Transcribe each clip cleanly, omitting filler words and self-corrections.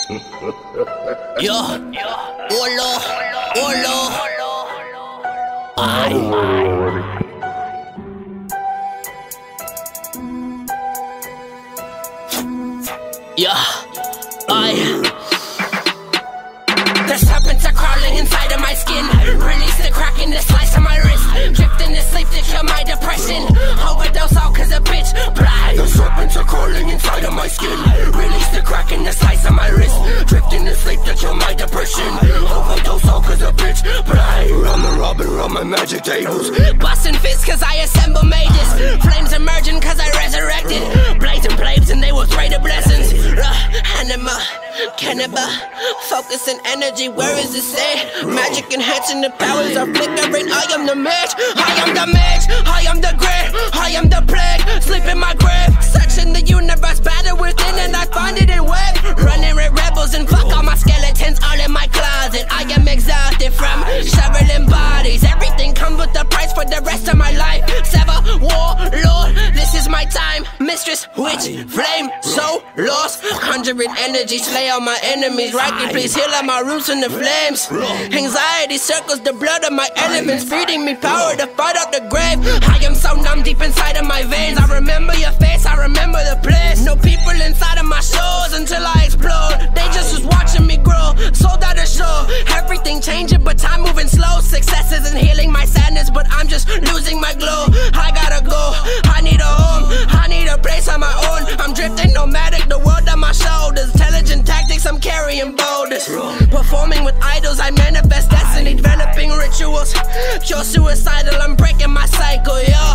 The serpents are crawling inside of my skin. Release the crack in the slice of my wrist. Drifting to sleep to cure my depression. Overdose all cause a bitch blind. The serpents are crawling inside of my skin. Release the crack in the slice of my wrist. Drifting to sleep to cure my depression. Overdose all cause a bitch blind. Rum and robbing, rum and magic tables. Busting fists cause I assemble mages. Flames emerging cause I resurrected. Blazing blades and they will spray the blessings. Anima, cannibal, focus and energy, where is it at? Magic enhancing the powers are flickering. I am the mage, I am the mage, I am the grave, I am the plague. Sleep in my grave, searching the universe, battle within and I find it in web. Running with rebels and fuck all my skeletons all in my closet. I am exhausted from shoveling bodies. Everything comes with a price for the rest of my life. Sever, war, lord, this is my time. Mistress, witch, flame, soul, lost. Conjuring energy, slay all my enemies. Rocky, please heal all my roots in the flames. Anxiety circles the blood of my elements, feeding me power to fight out the grave. I am so numb deep inside of my veins. I remember your face, I remember the place. No people inside of my shows until I explode. They just was watching me grow, sold out a show. Everything changing but time moving slow. Success isn't healing my sadness, but I'm just losing my glow. I gotta go, I need a home, I need a place on my own. I'm drifting nomadic, the world on my shoulders. Intelligent tactics, I'm carrying boulders. Performing with idols, I manifest destiny. Developing rituals, pure suicidal, I'm breaking my cycle.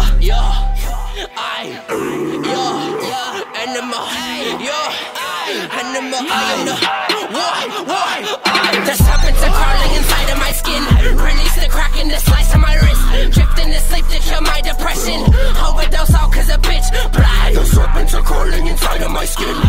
Animal, animal, I am the The serpents are crawling inside of my skin. Release the crack in the slice of my wrist. Drifting to sleep to cure my depression. Overdose all cause a bitch blind. The serpents are crawling inside of my skin.